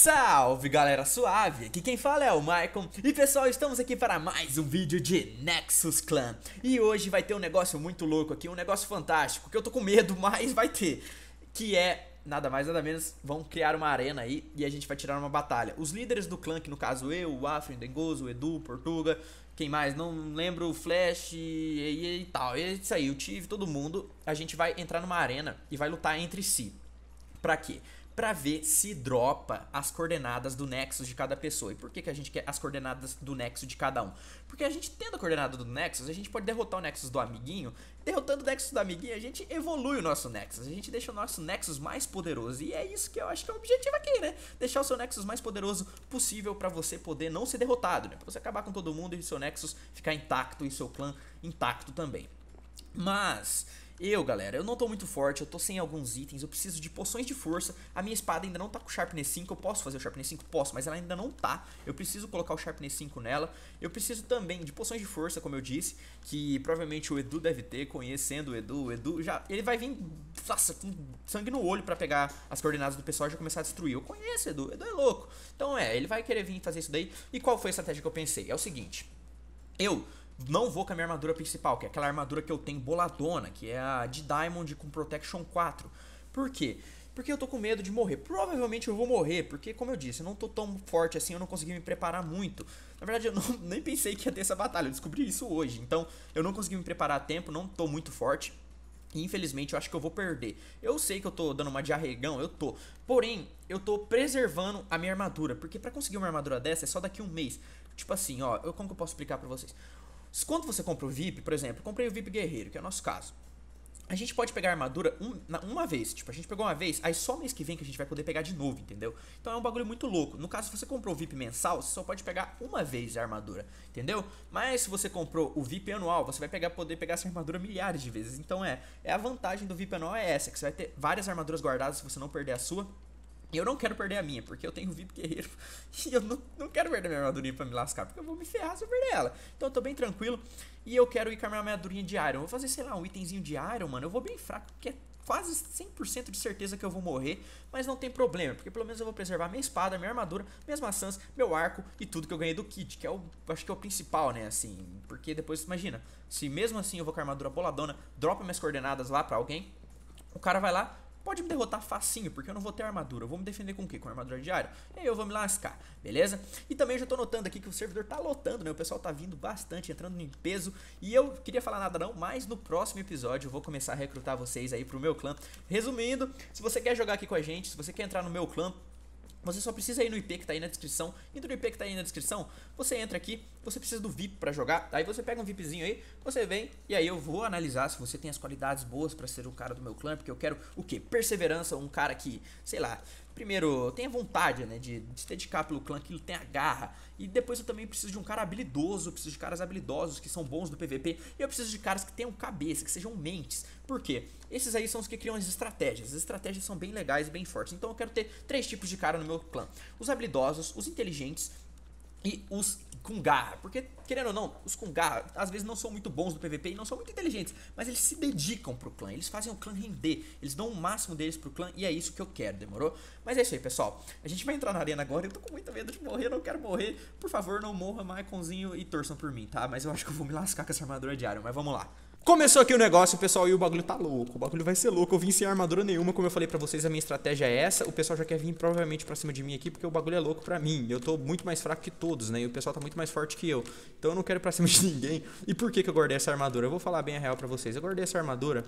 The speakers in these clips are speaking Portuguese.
Salve galera suave, aqui quem fala é o Maicon. E pessoal, estamos aqui para mais um vídeo de Nexus Clan. E hoje vai ter um negócio muito louco aqui, um negócio fantástico, que eu tô com medo, mas vai ter. Que é, nada mais nada menos, vão criar uma arena aí e a gente vai tirar uma batalha. Os líderes do clã, que no caso eu, o Afro, o Dengoso, o Edu, o Portuga, quem mais? Não lembro, o Flash e tal. É isso aí, o Tive, todo mundo. A gente vai entrar numa arena e vai lutar entre si. Pra quê? Pra ver se dropa as coordenadas do Nexus de cada pessoa. E por que a gente quer as coordenadas do Nexus de cada um? Porque a gente tendo a coordenada do Nexus, a gente pode derrotar o Nexus do amiguinho. Derrotando o Nexus do amiguinho, a gente evolui o nosso Nexus. A gente deixa o nosso Nexus mais poderoso. E é isso que eu acho que é o objetivo aqui, né? Deixar o seu Nexus mais poderoso possível pra você poder não ser derrotado, né? Pra você acabar com todo mundo e seu Nexus ficar intacto e seu clã intacto também. Mas galera, eu não tô muito forte, eu tô sem alguns itens, eu preciso de poções de força. A minha espada ainda não tá com o Sharpness 5, eu posso fazer o Sharpness 5? Posso, mas ela ainda não tá. Eu preciso colocar o Sharpness 5 nela. Eu preciso também de poções de força, como eu disse, que provavelmente o Edu deve ter, conhecendo o Edu já, ele vai vir, nossa, com sangue no olho pra pegar as coordenadas do pessoal e já começar a destruir. Eu conheço o Edu é louco. Então ele vai querer vir fazer isso daí. E qual foi a estratégia que eu pensei? É o seguinte, eu não vou com a minha armadura principal, que é aquela armadura que eu tenho boladona, que é a de Diamond com Protection 4. Por quê? Porque eu tô com medo de morrer. Provavelmente eu vou morrer, porque como eu disse, eu não tô tão forte assim, eu não consegui me preparar muito. Na verdade eu nem pensei que ia ter essa batalha, eu descobri isso hoje. Então eu não consegui me preparar a tempo, não tô muito forte. E infelizmente eu acho que eu vou perder. Eu sei que eu tô dando uma de arregão, eu tô. Porém, eu tô preservando a minha armadura, porque pra conseguir uma armadura dessa é só daqui a um mês. Tipo assim, ó, como que eu posso explicar pra vocês? Quando você compra o VIP, por exemplo, eu comprei o VIP Guerreiro, que é o nosso caso. A gente pode pegar a armadura uma vez, tipo, a gente pegou uma vez, aí só mês que vem que a gente vai poder pegar de novo, entendeu? Então é um bagulho muito louco. No caso, se você comprou o VIP mensal, você só pode pegar uma vez a armadura, entendeu? Mas se você comprou o VIP anual, você vai poder pegar essa armadura milhares de vezes. Então a vantagem do VIP anual é essa, que você vai ter várias armaduras guardadas se você não perder a sua. E eu não quero perder a minha, porque eu tenho o VIP Guerreiro e eu não quero perder a minha armadurinha pra me lascar, porque eu vou me ferrar se eu perder ela. Então eu tô bem tranquilo e eu quero ir com a minha armadurinha de Iron. Eu vou fazer, sei lá, um itemzinho de Iron, mano. Eu vou bem fraco, porque é quase 100% de certeza que eu vou morrer, mas não tem problema, porque pelo menos eu vou preservar minha espada, minha armadura, minhas maçãs, meu arco e tudo que eu ganhei do kit, que acho que é o principal, né, assim, porque depois, imagina, se mesmo assim eu vou com a armadura boladona, dropa minhas coordenadas lá pra alguém, o cara vai lá, pode me derrotar facinho, porque eu não vou ter armadura. Eu vou me defender com o quê? Com armadura de Iron. E aí eu vou me lascar, beleza? E também já tô notando aqui que o servidor tá lotando, né? O pessoal tá vindo bastante, entrando em peso. E eu queria falar nada não, mas no próximo episódio eu vou começar a recrutar vocês aí pro meu clã. Resumindo, se você quer jogar aqui com a gente, se você quer entrar no meu clã, você só precisa ir no IP que tá aí na descrição. Indo no IP que tá aí na descrição, você entra aqui, você precisa do VIP pra jogar. Aí você pega um VIPzinho aí, você vem e aí eu vou analisar se você tem as qualidades boas pra ser o cara do meu clã. Porque eu quero o quê? Perseverança, um cara que, sei lá, primeiro tenha vontade, né, de se dedicar pelo clã, que ele tenha garra. E depois eu também preciso de um cara habilidoso, eu preciso de caras habilidosos que são bons no PVP. E eu preciso de caras que tenham cabeça, que sejam mentes. Por quê? Esses aí são os que criam as estratégias. As estratégias são bem legais e bem fortes. Então eu quero ter 3 tipos de cara no meu clã: os habilidosos, os inteligentes e os com garra. Porque, querendo ou não, os com garra às vezes não são muito bons no PVP e não são muito inteligentes, mas eles se dedicam pro clã, eles fazem o clã render, eles dão o máximo deles pro clã e é isso que eu quero, demorou? Mas é isso aí, pessoal, a gente vai entrar na arena agora. Eu tô com muita medo de morrer, eu não quero morrer. Por favor, não morra, Maiconzinho, e torçam por mim, tá? Mas eu acho que eu vou me lascar com essa armadura de Iron, mas vamos lá. Começou aqui o negócio, pessoal, e o bagulho tá louco. O bagulho vai ser louco. Eu vim sem armadura nenhuma, como eu falei pra vocês, a minha estratégia é essa. O pessoal já quer vir provavelmente pra cima de mim aqui, porque o bagulho é louco pra mim. Eu tô muito mais fraco que todos, né? E o pessoal tá muito mais forte que eu. Então eu não quero ir pra cima de ninguém. E por que eu guardei essa armadura? Eu vou falar bem a real pra vocês. Eu guardei essa armadura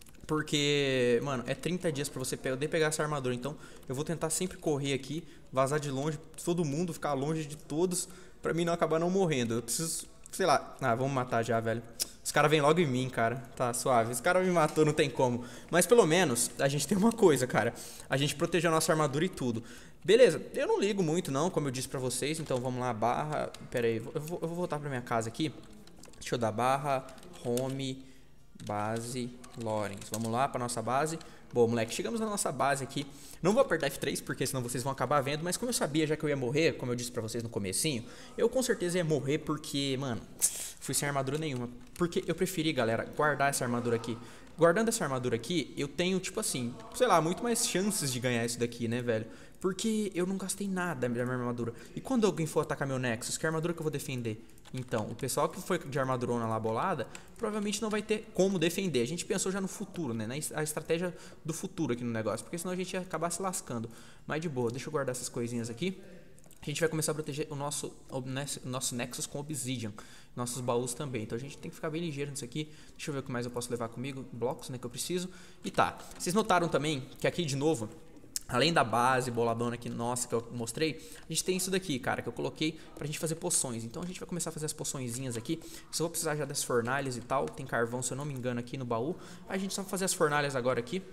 porque, mano, é 30 dias pra você poder pegar essa armadura. Então eu vou tentar sempre correr aqui, vazar de longe, todo mundo, ficar longe de todos, pra mim não acabar não morrendo. Eu preciso, sei lá, vamos matar já, velho. Os caras vêm logo em mim, cara. Tá suave. Os caras me matou, não tem como. Mas pelo menos a gente tem uma coisa, cara. A gente protegeu a nossa armadura e tudo. Beleza, eu não ligo muito não, como eu disse pra vocês. Então vamos lá, barra. Pera aí, eu vou voltar pra minha casa aqui. Deixa eu dar barra, home, base, Lawrence. Vamos lá pra nossa base. Bom, moleque, chegamos na nossa base aqui. Não vou apertar F3 porque senão vocês vão acabar vendo. Mas como eu sabia já que eu ia morrer, como eu disse pra vocês no comecinho, eu com certeza ia morrer porque, mano, fui sem armadura nenhuma. porque eu preferi, galera, guardar essa armadura aqui. Guardando essa armadura aqui, eu tenho, tipo assim, sei lá, muito mais chances de ganhar isso daqui, né, velho? Porque eu não gastei nada da minha armadura. E quando alguém for atacar meu Nexus, que armadura que eu vou defender? Então, o pessoal que foi de armadurona lá bolada, provavelmente não vai ter como defender. A gente pensou já no futuro, né? A estratégia do futuro aqui no negócio. Porque senão a gente ia acabar se lascando. Mas de boa, deixa eu guardar essas coisinhas aqui. A gente vai começar a proteger o nosso Nexus com Obsidian. Nossos baús também. Então a gente tem que ficar bem ligeiro nisso aqui. Deixa eu ver o que mais eu posso levar comigo. Blocos, né, que eu preciso. E tá. Vocês notaram também que aqui de novo, além da base boladona aqui, nossa, que eu mostrei, a gente tem isso daqui, cara, que eu coloquei pra gente fazer poções. Então a gente vai começar a fazer as poçõezinhas aqui. Só vou precisar já das fornalhas e tal. Tem carvão, se eu não me engano, aqui no baú. A gente só vai fazer as fornalhas agora aqui.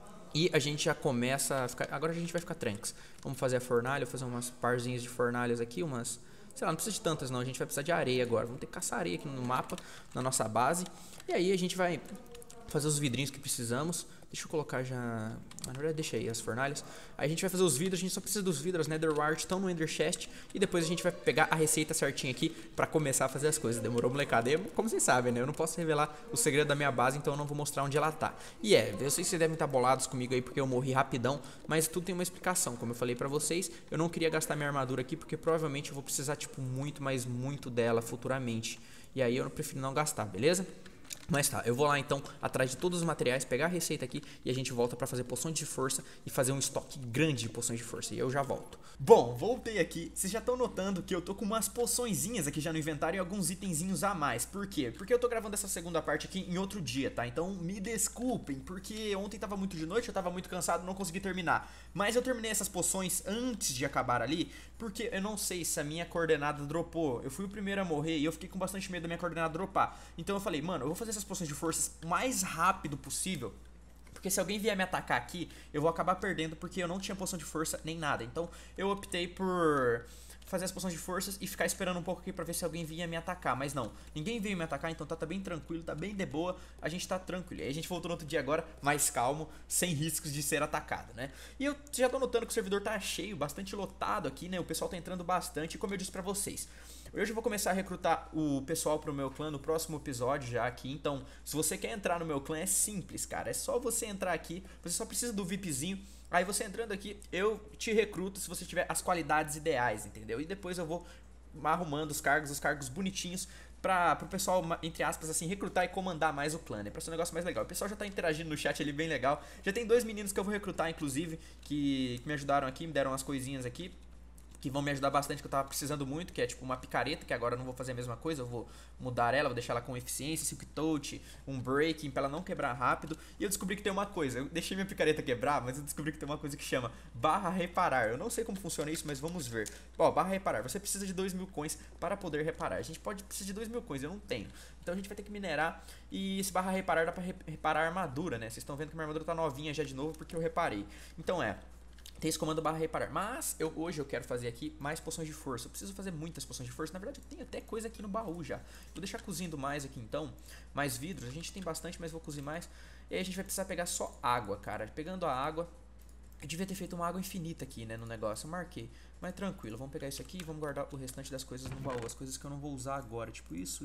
E a gente já começa a ficar... Agora a gente vai ficar tranks. Vamos fazer a fornalha, fazer umas parzinhas de fornalhas aqui, umas... Sei lá, não precisa de tantas não, a gente vai precisar de areia agora. Vamos ter que caçar areia aqui no mapa, na nossa base. E aí a gente vai fazer os vidrinhos que precisamos. Deixa eu colocar já... Na verdade, deixa aí as fornalhas. Aí a gente vai fazer os vidros, a gente só precisa dos vidros, Nether Wart, estão no Ender Chest. E depois a gente vai pegar a receita certinha aqui pra começar a fazer as coisas. Demorou, molecada. E como vocês sabem, né? Eu não posso revelar o segredo da minha base, então eu não vou mostrar onde ela tá. E eu sei que vocês devem estar bolados comigo aí, porque eu morri rapidão. Mas tudo tem uma explicação, como eu falei pra vocês. Eu não queria gastar minha armadura aqui, porque provavelmente eu vou precisar, tipo, muito, mas muito dela futuramente. E aí eu prefiro não gastar, beleza? Mas tá, eu vou lá então atrás de todos os materiais, pegar a receita aqui e a gente volta pra fazer poções de força e fazer um estoque grande de poções de força. E eu já volto. Bom, voltei aqui. Vocês já estão notando que eu tô com umas poçõezinhas aqui já no inventário e alguns itenzinhos a mais. Por quê? Porque eu tô gravando essa segunda parte aqui em outro dia, tá? Então me desculpem, porque ontem tava muito de noite, eu tava muito cansado, não consegui terminar. Mas eu terminei essas poções antes de acabar ali, porque eu não sei se a minha coordenada dropou. Eu fui o primeiro a morrer e eu fiquei com bastante medo da minha coordenada dropar. Então eu falei, mano, eu vou fazer essas poções de forças o mais rápido possível. Porque se alguém vier me atacar aqui, eu vou acabar perdendo porque eu não tinha poção de força nem nada. Então eu optei por fazer as poções de forças e ficar esperando um pouco aqui pra ver se alguém vinha me atacar. Mas não, ninguém veio me atacar, então tá bem tranquilo, tá bem de boa. A gente tá tranquilo. E aí a gente voltou no outro dia agora, mais calmo, sem riscos de ser atacado, né? E eu já tô notando que o servidor tá cheio, bastante lotado aqui, né? O pessoal tá entrando bastante, como eu disse pra vocês. Hoje eu vou começar a recrutar o pessoal pro meu clã no próximo episódio já aqui. Então, se você quer entrar no meu clã, é simples, cara. É só você entrar aqui, você só precisa do VIPzinho. Aí você entrando aqui, eu te recruto se você tiver as qualidades ideais, entendeu? E depois eu vou arrumando os cargos bonitinhos pro pessoal, entre aspas, assim, recrutar e comandar mais o clã, né? Pra ser um negócio mais legal. O pessoal já tá interagindo no chat ali, bem legal. Já tem 2 meninos que eu vou recrutar, inclusive, que me ajudaram aqui, me deram umas coisinhas aqui, que vão me ajudar bastante, que eu tava precisando muito, que é tipo uma picareta, que agora eu não vou fazer a mesma coisa, eu vou mudar ela, vou deixar ela com eficiência, silk touch, um breaking, pra ela não quebrar rápido. E eu descobri que tem uma coisa, eu deixei minha picareta quebrar, mas eu descobri que tem uma coisa que chama barra reparar. Eu não sei como funciona isso, mas vamos ver. Ó, barra reparar, você precisa de 2.000 coins para poder reparar. A gente precisa de 2.000 coins, eu não tenho. Então a gente vai ter que minerar, e esse barra reparar dá pra reparar a armadura, né? Vocês estão vendo que minha armadura tá novinha já de novo, porque eu reparei. Então tem esse comando barra reparar, mas hoje eu quero fazer aqui mais poções de força. Eu preciso fazer muitas poções de força, na verdade eu tenho até coisa aqui no baú já. Vou deixar cozindo mais aqui então, mais vidros, a gente tem bastante, mas vou cozir mais. E aí a gente vai precisar pegar só água, cara. Pegando a água, eu devia ter feito uma água infinita aqui, né, no negócio, eu marquei. Mas tranquilo, vamos pegar isso aqui e vamos guardar o restante das coisas no baú. As coisas que eu não vou usar agora, tipo isso.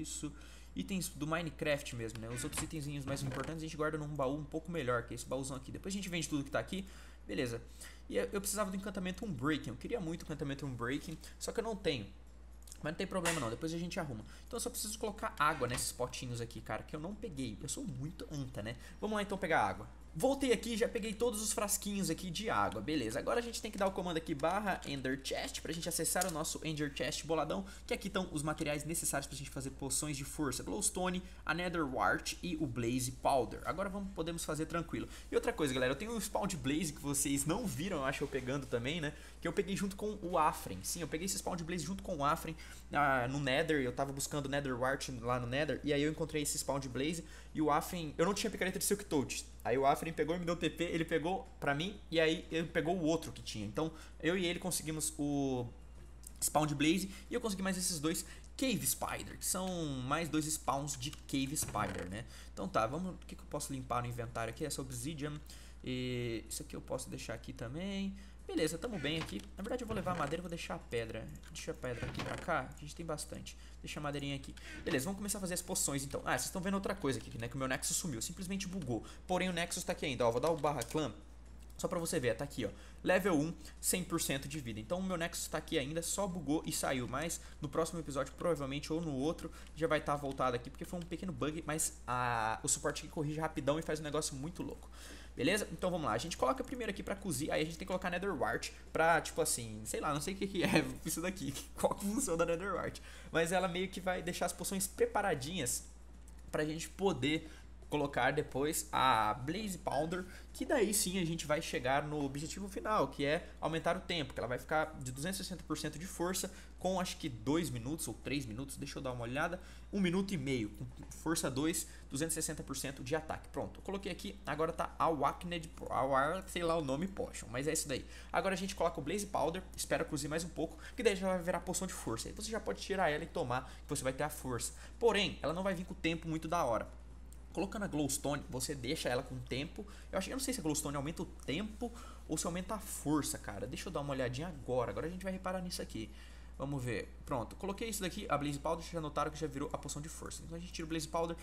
Itens do Minecraft mesmo, né, os outros itenzinhos mais importantes a gente guarda num baú um pouco melhor, que é esse baúzão aqui. Depois a gente vende tudo que tá aqui. Beleza, e eu precisava do encantamento Unbreaking, eu queria muito o encantamento Unbreaking, só que eu não tenho. Mas não tem problema não, depois a gente arruma. Então eu só preciso colocar água nesses potinhos aqui, cara, que eu não peguei. Eu sou muito anta, né? Vamos lá então pegar água. Voltei aqui, já peguei todos os frasquinhos aqui de água, beleza. Agora a gente tem que dar o comando aqui barra Ender Chest pra gente acessar o nosso Ender Chest boladão, que aqui estão os materiais necessários pra gente fazer poções de força, Glowstone, a Nether Wart e o Blaze Powder. Agora podemos fazer tranquilo. E outra coisa, galera, eu tenho um spawn de Blaze que vocês não viram, eu acho, eu pegando também, né? Que eu peguei junto com o Afren. Sim, eu peguei esse spawn de Blaze junto com o Afren no Nether. Eu tava buscando Nether Wart lá no Nether, e aí eu encontrei esse spawn de Blaze. E o Afren, eu não tinha picareta de Silk Touch. Aí o Afren pegou e me deu TP, ele pegou pra mim, e aí ele pegou o outro que tinha. Então eu e ele conseguimos o spawn de Blaze, e eu consegui mais esses 2 Cave Spider, que são mais 2 spawns de Cave Spider, né? Então tá, vamos, o que eu posso limpar no inventário aqui? Essa Obsidian, e isso aqui eu posso deixar aqui também. Beleza, tamo bem aqui. Na verdade eu vou levar a madeira e vou deixar a pedra. Deixa a pedra aqui pra cá, que a gente tem bastante. Deixa a madeirinha aqui. Beleza, vamos começar a fazer as poções então. Ah, vocês estão vendo outra coisa aqui, né? Que o meu Nexus sumiu, simplesmente bugou. Porém o Nexus tá aqui ainda, ó. Vou dar o barra clã. Só pra você ver, tá aqui, ó. Level 1, 100% de vida. Então o meu Nexus tá aqui ainda, só bugou e saiu. Mas no próximo episódio, provavelmente, ou no outro, já vai estar voltado aqui. Porque foi um pequeno bug, mas o suporte aqui corrige rapidão e faz um negócio muito louco. Beleza? Então vamos lá. A gente coloca primeiro aqui pra cozir. Aí a gente tem que colocar Netherwart pra, tipo assim, sei lá, não sei o que é isso daqui. Qual que função da Netherwart. Mas ela meio que vai deixar as poções preparadinhas pra gente poder colocar depois a Blaze Powder, que daí sim a gente vai chegar no objetivo final, que é aumentar o tempo, que ela vai ficar de 260% de força com acho que 2 minutos ou 3 minutos, deixa eu dar uma olhada, 1 minuto e meio, com força 2, 260% de ataque. Pronto, eu coloquei aqui, agora tá Awakened, sei lá o nome Potion, mas é isso daí. Agora a gente coloca o Blaze Powder, espera cozir mais um pouco, que daí já vai virar poção de força, aí você já pode tirar ela e tomar, que você vai ter a força. Porém, ela não vai vir com o tempo muito da hora. Colocando a Glowstone, você deixa ela com tempo. Eu não sei se a Glowstone aumenta o tempo ou se aumenta a força, cara. Deixa eu dar uma olhadinha agora. Agora a gente vai reparar nisso aqui. Vamos ver. Pronto, coloquei isso daqui, a Blaze Powder. Vocês já notaram que já virou a poção de força. Então a gente tira o Blaze Powder.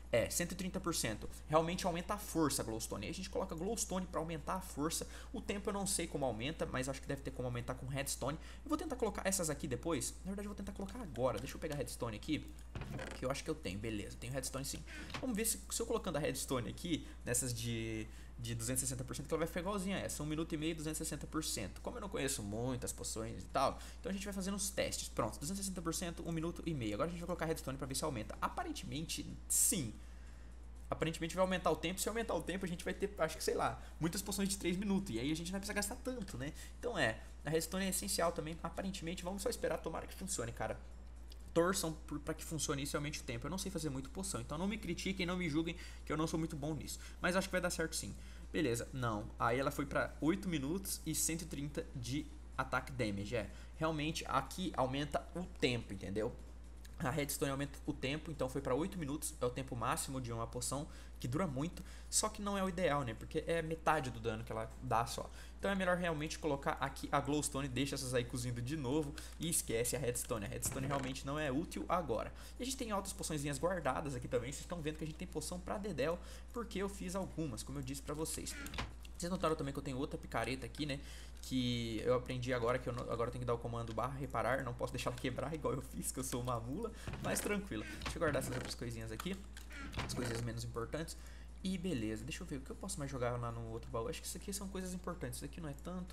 130%. Realmente aumenta a força a Glowstone. Aí a gente coloca Glowstone para aumentar a força. O tempo eu não sei como aumenta, mas acho que deve ter como aumentar com Redstone. Eu vou tentar colocar essas aqui depois. Na verdade eu vou tentar colocar agora. Deixa eu pegar a Redstone aqui, que eu acho que eu tenho. Beleza, tenho Redstone sim. Vamos ver se eu colocando a Redstone aqui, nessas de 260%, que ela vai ficar igualzinha a essa. 1 minuto e meio, 260%. Como eu não conheço muitas poções e tal, então a gente vai fazendo os testes. Pronto, 260%, 1 minuto e meio. Agora a gente vai colocar a Redstone para ver se aumenta. Aparentemente, sim. Aparentemente vai aumentar o tempo. Se aumentar o tempo, a gente vai ter, acho que sei lá, muitas poções de 3 minutos. E aí a gente não vai precisar gastar tanto, né? Então a Redstone é essencial também. Aparentemente, vamos só esperar, tomara que funcione, cara. Torçam para que funcione inicialmente o tempo. Eu não sei fazer muito poção, então não me critiquem, não me julguem, que eu não sou muito bom nisso. Mas acho que vai dar certo sim. Beleza, não. Aí ela foi para 8 minutos e 130 de attack damage. Realmente aqui aumenta o tempo, entendeu? A Redstone aumenta o tempo, então foi para 8 minutos, é o tempo máximo de uma poção, que dura muito, só que não é o ideal, né? Porque é metade do dano que ela dá só. Então é melhor realmente colocar aqui a Glowstone, deixa essas aí cozindo de novo e esquece a Redstone. A Redstone realmente não é útil agora. E a gente tem outras poçõezinhas guardadas aqui também, vocês estão vendo que a gente tem poção para dedéu, porque eu fiz algumas, como eu disse para vocês. Vocês notaram também que eu tenho outra picareta aqui, né? Que eu aprendi agora, que agora eu tenho que dar o comando barra reparar. Não posso deixar ela quebrar igual eu fiz, que eu sou uma mula. Mas tranquilo. Deixa eu guardar essas outras coisinhas aqui. As coisinhas menos importantes. E beleza, deixa eu ver o que eu posso mais jogar lá no outro baú. Acho que isso aqui são coisas importantes. Isso aqui não é tanto.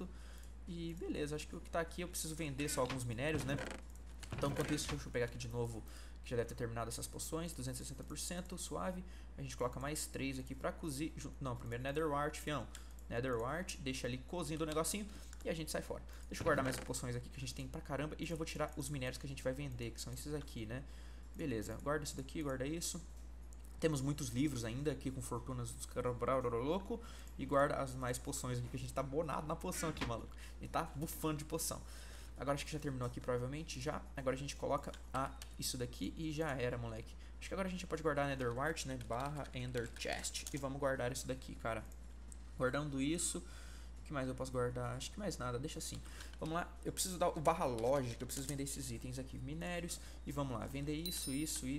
E beleza, acho que o que tá aqui eu preciso vender só alguns minérios, né? Então enquanto isso, deixa eu pegar aqui de novo, que já deve ter terminado essas poções, 260%, suave. A gente coloca mais 3 aqui pra cozir. Não, primeiro Netherwart, fião. Netherwart, deixa ali cozindo o negocinho e a gente sai fora. Deixa eu guardar mais poções aqui que a gente tem pra caramba e já vou tirar os minérios que a gente vai vender, que são esses aqui, né? Beleza, guarda isso daqui, guarda isso. Temos muitos livros ainda aqui com fortunas dos caras louco. E guarda as mais poções aqui, que a gente tá bonado na poção aqui, maluco. A gente tá bufando de poção. Agora acho que já terminou aqui, provavelmente, já. Agora a gente coloca isso daqui e já era, moleque. Acho que agora a gente pode guardar Netherwart, né? Barra Ender Chest. E vamos guardar isso daqui, cara. Guardando isso, o que mais eu posso guardar? Acho que mais nada, deixa assim. Vamos lá, eu preciso dar o barra lógica, eu preciso vender esses itens aqui, minérios. E vamos lá, vender isso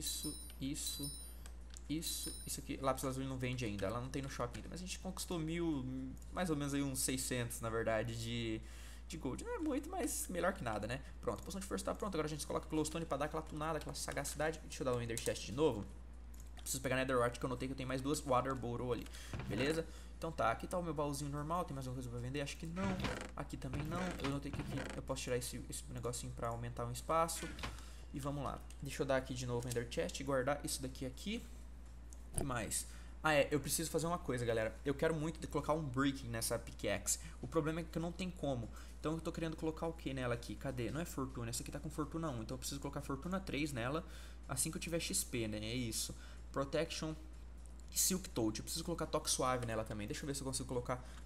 aqui. Lápis lazuli não vende ainda, ela não tem no shopping ainda. Mas a gente conquistou mais ou menos aí uns 600, na verdade, de gold. Não é muito, mas melhor que nada, né? Pronto, a poção de força tá pronta, agora a gente coloca glowstone pra dar aquela tunada, aquela sagacidade. Deixa eu dar o ender chest de novo. Preciso pegar netherwart, que eu notei que eu tenho mais 2 water bottle ali, beleza? Então tá, aqui tá o meu baúzinho normal, tem mais alguma coisa pra vender? Acho que não. Aqui também não. Eu notei que aqui eu posso tirar esse negocinho pra aumentar o espaço. E vamos lá. Deixa eu dar aqui de novo o Ender Chest e guardar isso daqui aqui. O que mais? Eu preciso fazer uma coisa, galera. Eu quero muito colocar um breaking nessa pickaxe. O problema é que eu não tenho como. Então eu tô querendo colocar o que nela aqui? Cadê? Não é fortuna, essa aqui tá com fortuna 1. Então eu preciso colocar fortuna 3 nela assim que eu tiver XP, né? É isso. Protection Silk Touch. Eu preciso colocar toque suave nela também. Deixa eu ver se eu consigo colocar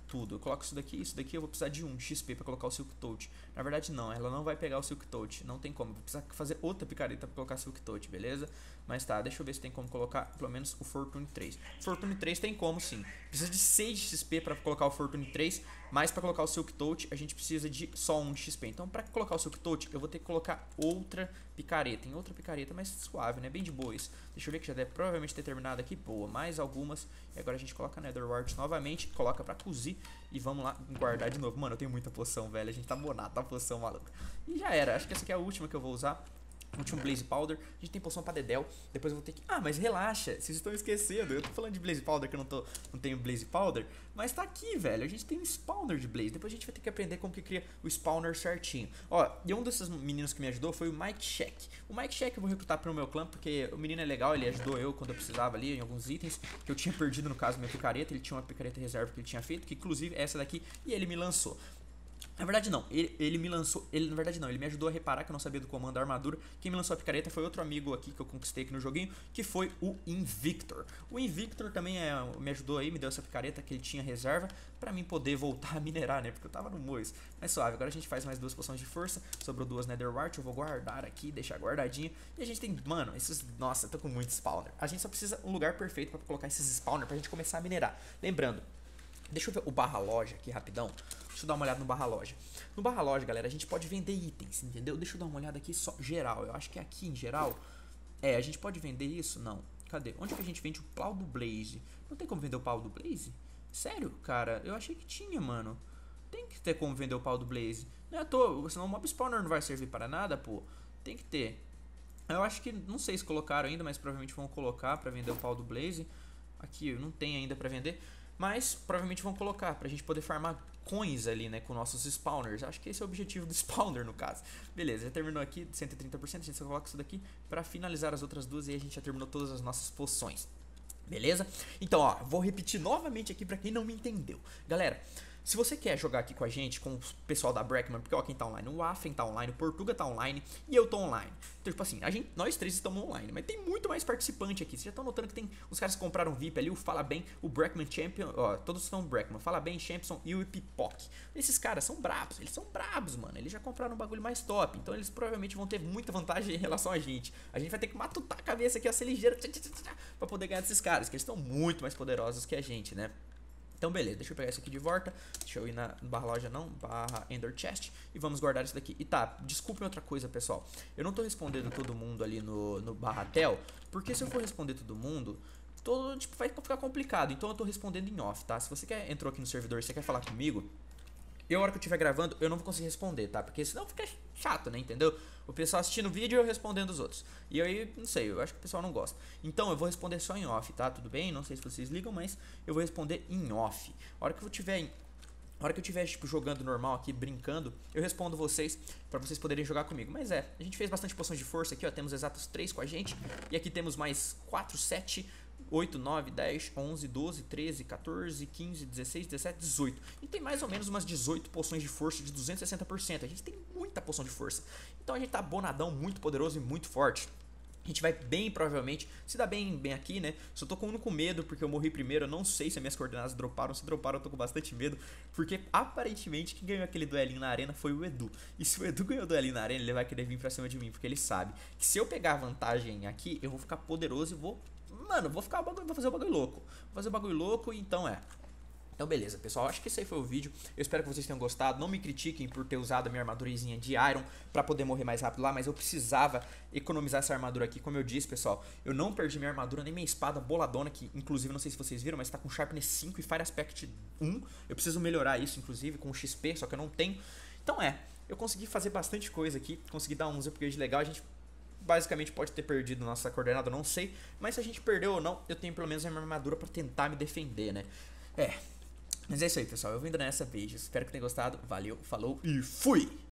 tudo. Eu coloco isso daqui eu vou precisar de 1 XP pra colocar o Silk Touch. Na verdade não, ela não vai pegar o Silk Touch, não tem como. Vou precisar fazer outra picareta pra colocar Silk Touch, beleza? Mas tá, deixa eu ver se tem como colocar pelo menos o Fortune 3. Fortune 3 tem como sim. Precisa de 6 XP pra colocar o Fortune 3, mas pra colocar o Silk Touch a gente precisa de só 1 XP. Então pra colocar o Silk Touch eu vou ter que colocar outra picareta. Tem outra picareta mais suave, né? Bem de boa isso. Deixa eu ver que já deve provavelmente ter terminado aqui. Boa, mais algumas. E agora a gente coloca Nether Wart novamente, coloca pra cozir e vamos lá guardar de novo. Mano, eu tenho muita poção, velho. A gente tá bonado, tá poção, maluco. E já era, acho que essa aqui é a última que eu vou usar. Último Blaze Powder, a gente tem poção pra Dedel. Depois eu vou ter que... Ah, mas relaxa, vocês estão esquecendo. Eu tô falando de Blaze Powder que eu não tenho Blaze Powder. Mas tá aqui, velho, a gente tem um spawner de Blaze. Depois a gente vai ter que aprender como que cria o spawner certinho. Ó, e um desses meninos que me ajudou foi o Mike Shack. O Mike Shack eu vou recrutar pro meu clã, porque o menino é legal. Ele ajudou eu quando eu precisava ali em alguns itens que eu tinha perdido, no caso, minha picareta. Ele tinha uma picareta reserva que ele tinha feito, que inclusive é essa daqui, e ele me lançou. Na verdade não, ele me lançou, na verdade não, ele me ajudou a reparar que eu não sabia do comando da armadura. Quem me lançou a picareta foi outro amigo aqui que eu conquistei aqui no joguinho, que foi o Invictor. O Invictor também me ajudou aí, me deu essa picareta que ele tinha reserva pra mim poder voltar a minerar, né, porque eu tava no mois. Mas suave, agora a gente faz mais 2 poções de força, sobrou 2 Nether Wart, eu vou guardar aqui, deixar guardadinho. E a gente tem, mano, nossa, eu tô com muito spawner. A gente só precisa um lugar perfeito pra colocar esses spawner pra gente começar a minerar. Lembrando, deixa eu ver o barra loja aqui rapidão. Deixa eu dar uma olhada no barra loja. No barra loja, galera, a gente pode vender itens, entendeu? Deixa eu dar uma olhada aqui só geral. Eu acho que é aqui em geral. É, a gente pode vender isso? Não. Cadê? Onde que a gente vende o pau do Blaze? Não tem como vender o pau do Blaze? Sério, cara? Eu achei que tinha, mano. Tem que ter como vender o pau do Blaze. Não é à toa, senão o mob spawner não vai servir para nada, pô. Tem que ter. Eu acho que, não sei se colocaram ainda, mas provavelmente vão colocar pra vender o pau do Blaze. Aqui, não tem ainda pra vender. Mas provavelmente vão colocar pra gente poder farmar coins ali, né, com nossos spawners. Acho que esse é o objetivo do spawner, no caso. Beleza, já terminou aqui, 130%, a gente só coloca isso daqui pra finalizar as outras duas e a gente já terminou todas as nossas poções. Beleza? Então, ó, vou repetir novamente aqui pra quem não me entendeu. Galera, se você quer jogar aqui com a gente, com o pessoal da Brackman, porque ó, quem tá online, o Affen tá online, o Portuga tá online e eu tô online. Então, tipo assim, nós três estamos online, mas tem muito mais participante aqui. Vocês já estão notando que tem os caras que compraram VIP ali, o Fala Bem, o Brackman Champion, ó, todos estão Brackman, Fala Bem, Champson e o Pipoc. Esses caras são brabos, eles são brabos, mano. Eles já compraram um bagulho mais top, então eles provavelmente vão ter muita vantagem em relação a gente. A gente vai ter que matutar a cabeça aqui, ó, ser ligeiro, pra poder ganhar desses caras, que eles estão muito mais poderosos que a gente, né? Então beleza, deixa eu pegar isso aqui de volta. Deixa eu ir na barra loja não, barra Ender Chest. E vamos guardar isso daqui. E tá, desculpe outra coisa, pessoal. Eu não tô respondendo todo mundo ali no barra tel, porque se eu for responder todo mundo, tipo, vai ficar complicado. Então eu tô respondendo em off, tá? Se você entrou aqui no servidor e você quer falar comigo, a hora que eu estiver gravando, eu não vou conseguir responder, tá? Porque senão fica chato, né? Entendeu? O pessoal assistindo o vídeo e eu respondendo os outros. E aí, não sei, eu acho que o pessoal não gosta. Então, eu vou responder só em off, tá? Tudo bem? Não sei se vocês ligam, mas eu vou responder em off. A hora que eu tiver tipo, jogando normal aqui, brincando, eu respondo vocês, pra vocês poderem jogar comigo. Mas a gente fez bastante poções de força aqui, ó. Temos exatos 3 com a gente. E aqui temos mais 4, 7... 8, 9, 10, 11, 12, 13, 14, 15, 16, 17, 18. E tem mais ou menos umas 18 poções de força de 260%. A gente tem muita poção de força. Então a gente tá bonadão, muito poderoso e muito forte. A gente vai bem provavelmente se dá bem aqui, né? Só tô com um com medo porque eu morri primeiro. Eu não sei se as minhas coordenadas droparam. Se droparam, eu tô com bastante medo. Porque aparentemente quem ganhou aquele duelinho na arena foi o Edu. E se o Edu ganhou o duelinho na arena, ele vai querer vir pra cima de mim. Porque ele sabe que se eu pegar vantagem aqui, eu vou ficar poderoso e vou... Mano, vou fazer o bagulho louco. Vou fazer o bagulho louco, então Então beleza, pessoal, acho que esse aí foi o vídeo. Eu espero que vocês tenham gostado. Não me critiquem por ter usado a minha armadurazinha de Iron pra poder morrer mais rápido lá, mas eu precisava economizar essa armadura aqui. Como eu disse, pessoal, eu não perdi minha armadura, nem minha espada boladona, que inclusive, não sei se vocês viram, mas tá com Sharpness 5 e Fire Aspect 1. Eu preciso melhorar isso, inclusive, com XP, só que eu não tenho. Então eu consegui fazer bastante coisa aqui, consegui dar uns upgrades legal. A gente basicamente pode ter perdido nossa coordenada, não sei. Mas se a gente perdeu ou não, eu tenho pelo menos a minha armadura pra tentar me defender, né? Mas é isso aí, pessoal. Eu vou indo nessa. Beijo. Espero que tenham gostado. Valeu, falou e fui!